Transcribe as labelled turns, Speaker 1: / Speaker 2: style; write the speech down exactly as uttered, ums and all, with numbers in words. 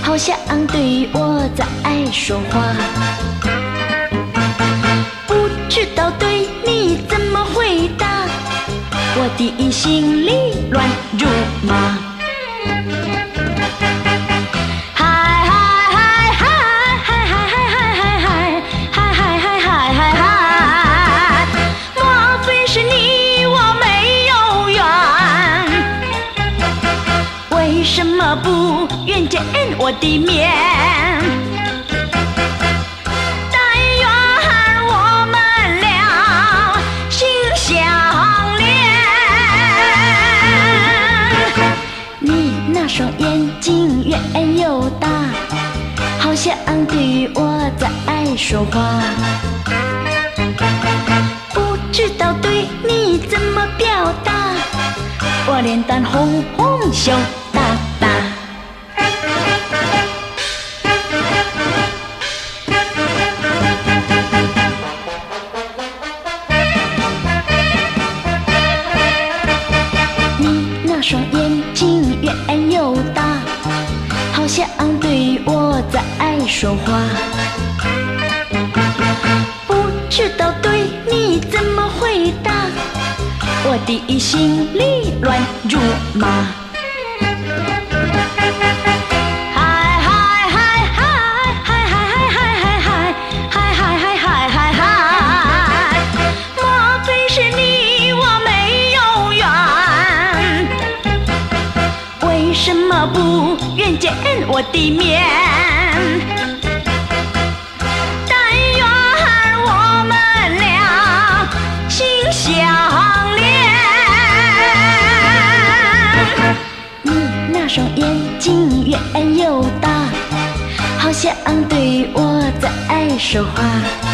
Speaker 1: 好像对我在说话，不知道对你怎么回答，我的心里乱如麻。为什么不愿见我的面？但愿我们俩心相连。你那双眼睛圆又大，好像对我在说话，不知道对你怎么表达，我脸蛋红红羞答答。你那双眼睛圆又大，好像对我在说话，不知道对你怎么回答，我的心里乱如麻。为什么不愿见我的面？但愿我们俩心相连。你那双眼睛圆又大，好像对我在说话。